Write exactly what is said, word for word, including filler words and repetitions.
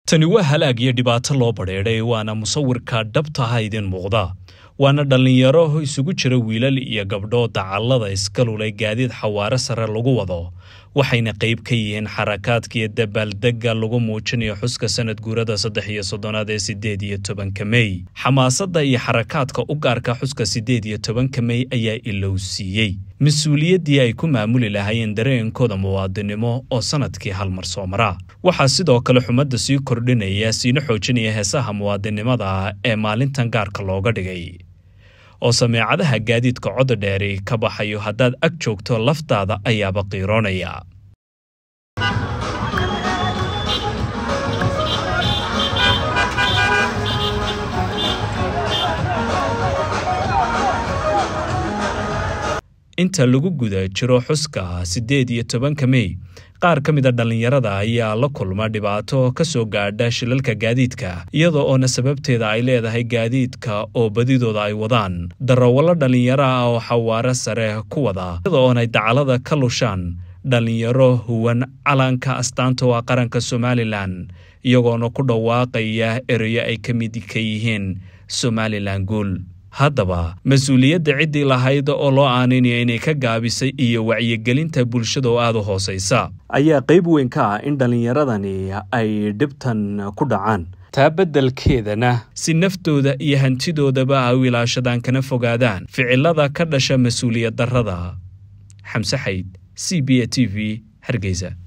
tani waa halaag iyo dhibaato loo badheedhay waana musawirka dhabta ah idin muuqda waana dhalinyaro isugu jira wiilal iyo gabdho dacallada iskalulay gaadiid xawaare sare lagu wado waxayna qayb ka yihiin xarakaadka iyo dabaaldegga lagu muujinayo xuska sanad guurada saddex iyo soddonaad ee sideed iyo tobanka May xamaasadda iyo xarakaadka u gaarka xuska sideed iyo tobanka May ayaa ilowsiiyay mas'uuliyaddii ay ku maamuli lahaayeen dareenkooda muwaadinimo oo sanadkii hal mar soo mara waxaa sidoo kale xumadda sii kordhinaya siina xoojinaya heesaha muwaadinimada ee maalintan gaarka looga dhigay oo sameecadaha gaadiidka cod dheeri ka baxayo haddaad ag joogto laftaada ayaaba qiiroonaya inta lagu guda jiro xuska sideed iyo tobanka May qaar ka mid ah dhalinyarada ayaa la kulma dhibaato ka soo gaadha shilalka gaadiidka iyadoo oo sababteeda ay leedahay gaadiidka oo badidooda ay wadaan darawallo dhalinyaro ah oo xawaare sare ku wada iyadoo oo ay dacalada ka lushaan dhalinyaro huwan calanka astaanta waa qaranka Somaliland iyagoona ku dhawaaqaya erayo ay ka mid ka yihiin Somaliland Guul haddaba mas'uuliyadda ciddii lahayd oo loo aaninayo inay ka gaabisay iyo wacyigelinta bulshada oo aad u hooseysa ayaa qayb weyn ka ah in dhalinyaradani ay dhibtan ku dhacaan taa beddelkeedana si naftooda iyo hantidoodaba ay ilaashadaan kana fogaadaan ficilada ka dhasha mas'uuliyad darrada xamse xayd C B A T V Hargeysa.